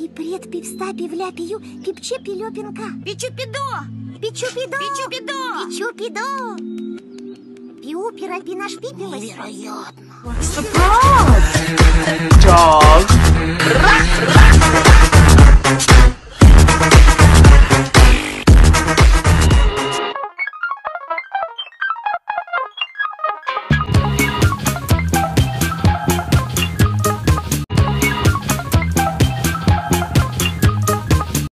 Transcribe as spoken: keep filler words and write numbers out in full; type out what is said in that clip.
Пипред, пивста, пивля, пию, пипче, пилёпинка. Пичу-пидо! Пичу-пидо! Пичу-пидо! Пичу-пидо! Пиу, пиропи, наш пипилась. Невероятно. What's the problem? Dog.